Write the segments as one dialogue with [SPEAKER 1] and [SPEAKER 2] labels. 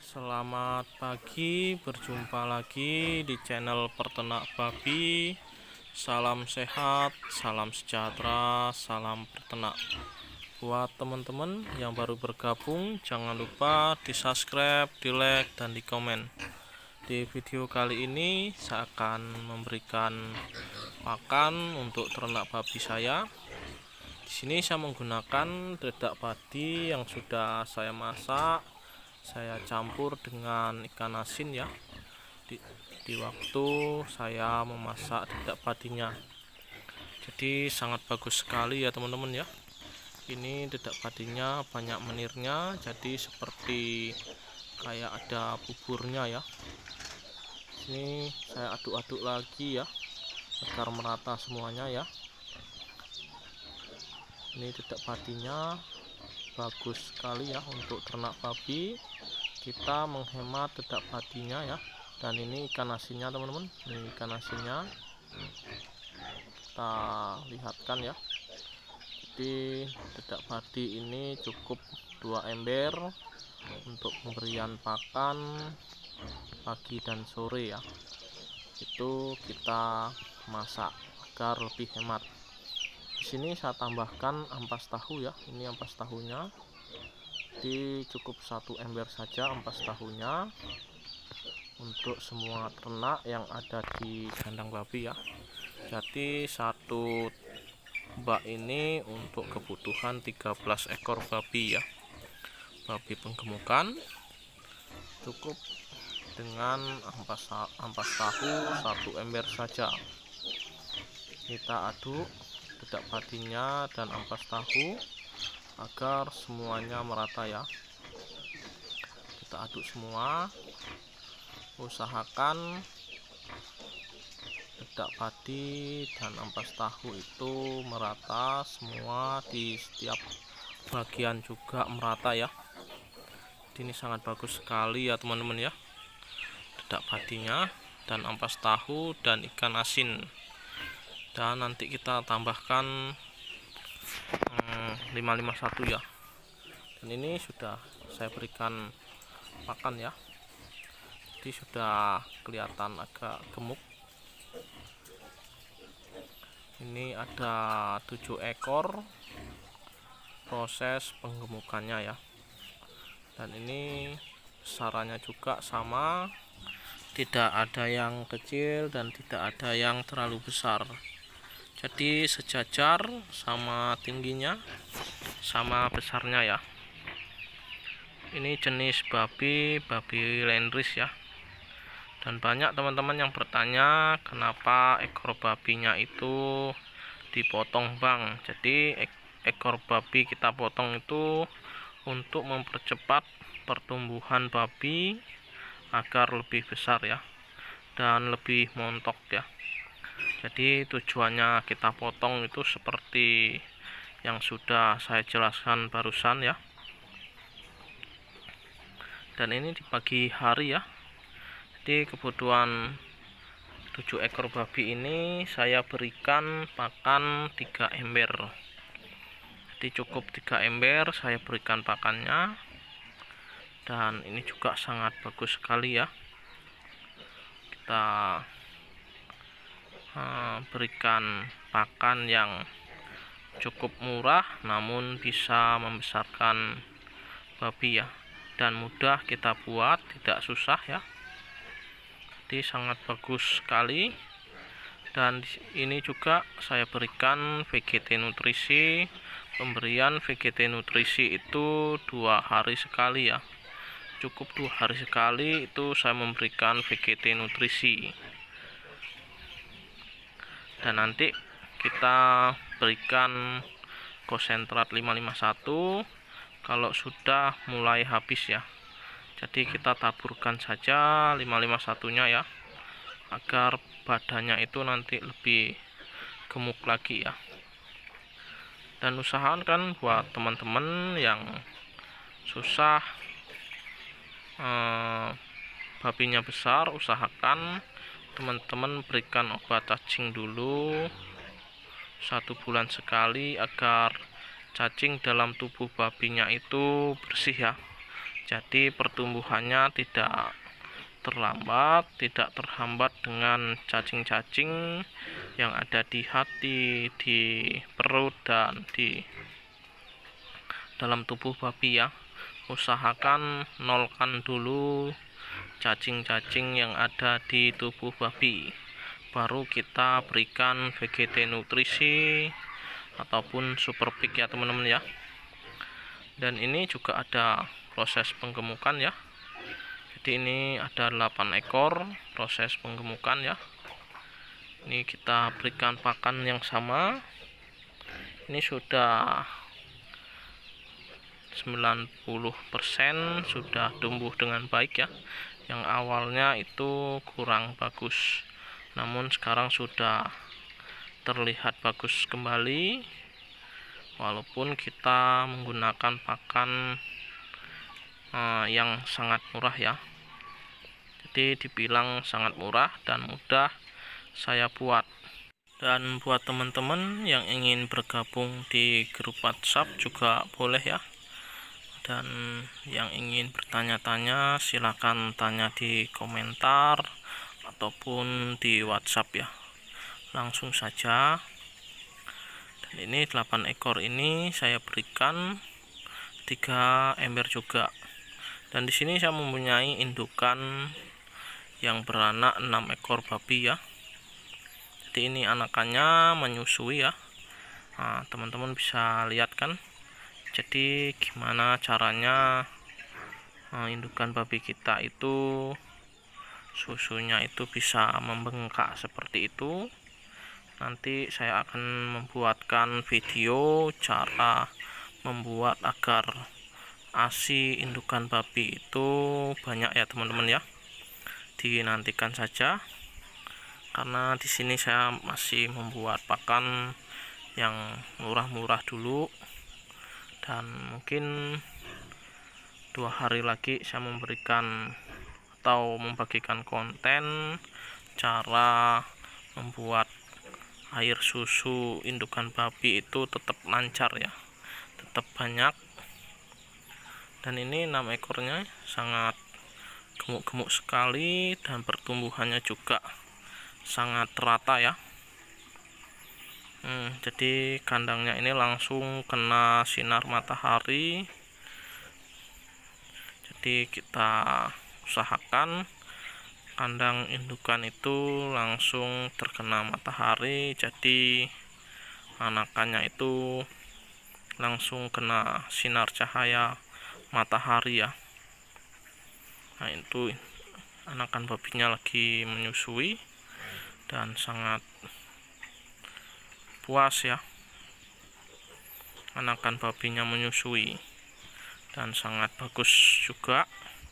[SPEAKER 1] Selamat pagi, berjumpa lagi di channel Peternak Babi. Salam sehat, salam sejahtera, salam peternak. Buat teman-teman yang baru bergabung, jangan lupa di subscribe, di like, dan di komen. Di video kali ini saya akan memberikan pakan untuk ternak babi saya. Di sini saya menggunakan dedak padi yang sudah saya masak. Saya campur dengan ikan asin ya. Di waktu saya memasak dedak padinya. Jadi sangat bagus sekali ya teman-teman ya. Ini dedak padinya banyak menirnya, jadi seperti kayak ada buburnya ya. Ini saya aduk-aduk lagi ya agar merata semuanya ya. Ini dedak padinya bagus sekali ya untuk ternak babi. Kita menghemat dedak padinya ya. Dan ini ikan asinnya teman-teman. Ini ikan asinnya kita lihatkan ya. Jadi dedak padi ini cukup 2 ember untuk pemberian pakan pagi dan sore ya. Itu kita masak agar lebih hemat. Di sini saya tambahkan ampas tahu ya. Ini ampas tahunya. Jadi cukup 1 ember saja ampas tahunya untuk semua ternak yang ada di kandang babi ya. Jadi satu bak ini untuk kebutuhan 13 ekor babi ya. Babi penggemukan. Cukup dengan ampas tahu 1 ember saja. Kita aduk dedak padinya dan ampas tahu agar semuanya merata ya. Kita aduk semua. Usahakan dedak padi dan ampas tahu itu merata semua di setiap bagian juga merata ya. Ini sangat bagus sekali ya teman-teman ya. Dedak padinya dan ampas tahu dan ikan asin. Dan nanti kita tambahkan 551 ya. Dan ini sudah saya berikan pakan ya. Jadi sudah kelihatan agak gemuk. Ini ada 7 ekor proses penggemukannya ya. Dan ini besarannya juga sama, tidak ada yang kecil dan tidak ada yang terlalu besar. Jadi sejajar sama tingginya, sama besarnya ya. Ini jenis babi landrace ya. Dan banyak teman-teman yang bertanya kenapa ekor babinya itu dipotong bang. Jadi ekor babi kita potong itu untuk mempercepat pertumbuhan babi agar lebih besar ya dan lebih montok ya. Jadi tujuannya kita potong itu seperti yang sudah saya jelaskan barusan ya. Dan ini di pagi hari ya. Jadi kebutuhan 7 ekor babi ini saya berikan pakan 3 ember. Jadi cukup 3 ember saya berikan pakannya. Dan ini juga sangat bagus sekali ya. Kita berikan pakan yang cukup murah namun bisa membesarkan babi ya. Dan mudah kita buat, tidak susah ya. Jadi sangat bagus sekali. Dan ini juga saya berikan VGT nutrisi. Pemberian VGT nutrisi itu 2 hari sekali ya. Cukup 2 hari sekali itu saya memberikan VGT nutrisi. Dan nanti kita berikan konsentrat 551 kalau sudah mulai habis ya. Jadi kita taburkan saja 551-nya ya, agar badannya itu nanti lebih gemuk lagi ya. Dan usahakan buat teman-teman yang susah babinya besar, usahakan teman-teman berikan obat cacing dulu 1 bulan sekali agar cacing dalam tubuh babinya itu bersih ya. Jadi pertumbuhannya tidak terlambat, tidak terhambat dengan cacing-cacing yang ada di hati, di perut, dan di dalam tubuh babi ya. Usahakan nolkan dulu cacing-cacing yang ada di tubuh babi, baru kita berikan VGT nutrisi ataupun super pig ya teman-teman ya. Dan ini juga ada proses penggemukan ya. Jadi ini ada 8 ekor proses penggemukan ya. Ini kita berikan pakan yang sama. Ini sudah 90% sudah tumbuh dengan baik ya. Yang awalnya itu kurang bagus, namun sekarang sudah terlihat bagus kembali, walaupun kita menggunakan pakan yang sangat murah ya. Jadi dibilang sangat murah dan mudah saya buat. Dan buat teman-teman yang ingin bergabung di grup WhatsApp juga boleh ya. Dan yang ingin bertanya-tanya silahkan tanya di komentar ataupun di WhatsApp ya, langsung saja. Dan ini 8 ekor ini saya berikan 3 ember juga. Dan di sini saya mempunyai indukan yang beranak 6 ekor babi ya. Jadi ini anakannya menyusui ya. Nah, teman-teman bisa lihat kan. Jadi gimana caranya indukan babi kita itu susunya itu bisa membengkak seperti itu. Nanti saya akan membuatkan video cara membuat agar ASI indukan babi itu banyak ya teman-teman ya. Dinantikan saja, karena di sini saya masih membuat pakan yang murah-murah dulu. Dan mungkin 2 hari lagi saya memberikan atau membagikan konten cara membuat air susu indukan babi itu tetap lancar ya, tetap banyak. Dan ini 6 ekornya sangat gemuk-gemuk sekali dan pertumbuhannya juga sangat rata ya. Jadi kandangnya ini langsung kena sinar matahari. Jadi kita usahakan kandang indukan itu langsung terkena matahari, jadi anakannya itu langsung kena sinar cahaya matahari ya. Nah itu anakan babinya lagi menyusui dan sangat puas ya. Anakan babinya menyusui dan sangat bagus juga.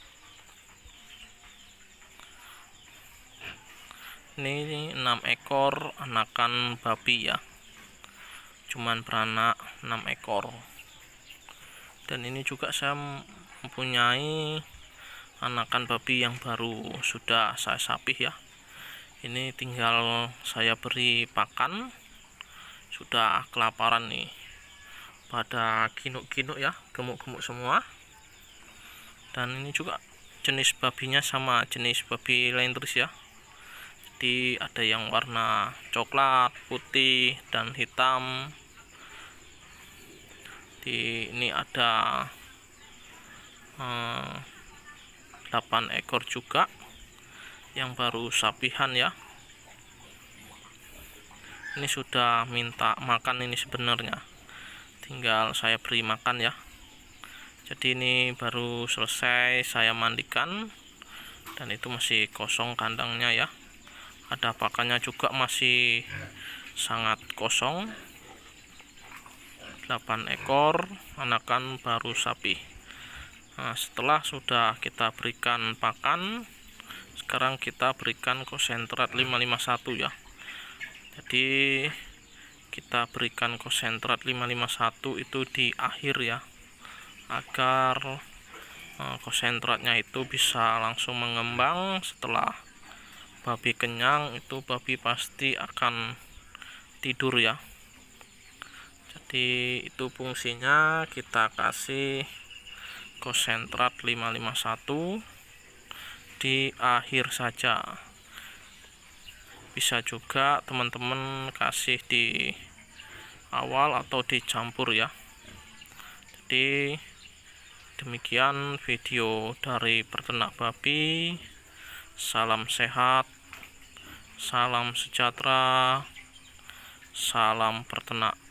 [SPEAKER 1] Ini 6 ekor anakan babi ya, cuman beranak 6 ekor. Dan ini juga saya mempunyai anakan babi yang baru sudah saya sapih ya. Ini tinggal saya beri pakan, sudah kelaparan nih, pada kinuk-kinuk ya, gemuk-gemuk semua. Dan ini juga jenis babinya sama jenis babi Landris ya. Jadi ada yang warna coklat, putih, dan hitam. Di ini ada 8 ekor juga yang baru sapihan ya. Ini sudah minta makan ini sebenarnya, tinggal saya beri makan ya. Jadi ini baru selesai saya mandikan dan itu masih kosong kandangnya ya. Ada pakannya juga masih sangat kosong. 8 ekor anakan baru sapi. Nah, setelah sudah kita berikan pakan, sekarang kita berikan konsentrat 551 ya. Jadi kita berikan konsentrat 551 itu di akhir ya, agar konsentratnya itu bisa langsung mengembang. Setelah babi kenyang itu babi pasti akan tidur ya. Jadi itu fungsinya kita kasih konsentrat 551 di akhir saja. Bisa juga teman-teman kasih di awal atau dicampur ya. Jadi demikian video dari peternak babi. Salam sehat, salam sejahtera, salam peternak.